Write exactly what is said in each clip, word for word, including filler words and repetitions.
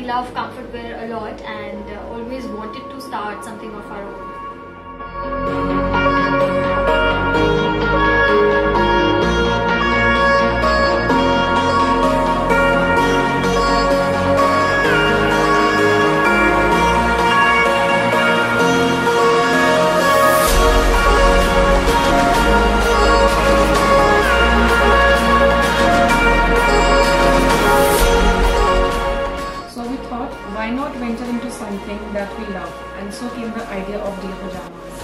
we love comfort wear a lot and uh, always wanted to start something of our own. Why not venture into something that we love? And so came the idea of Dear Pyjamas.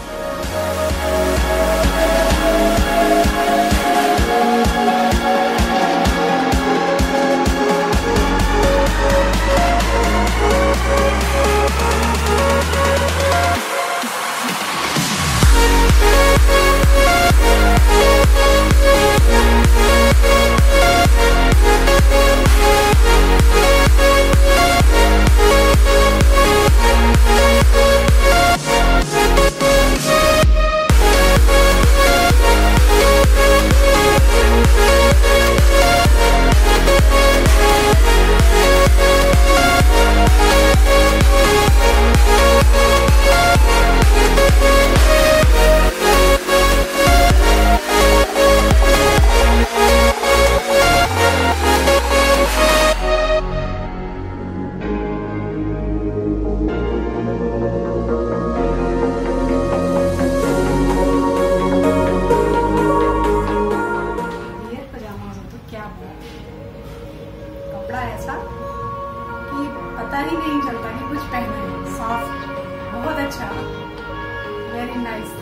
कपड़ा ऐसा कि पता ही नहीं चलता कि कुछ पहना है, सॉफ्ट, बहुत अच्छा, very nice.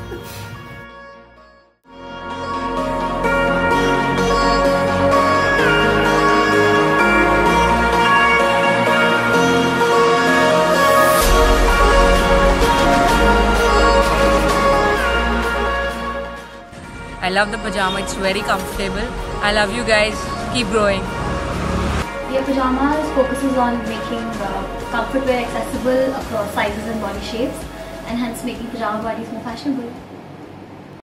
I love the pajama, it's very comfortable. I love you guys, keep growing. Dear Pyjamas focuses on making uh, comfort wear accessible across sizes and body shapes, and hence making pajama bodies more fashionable.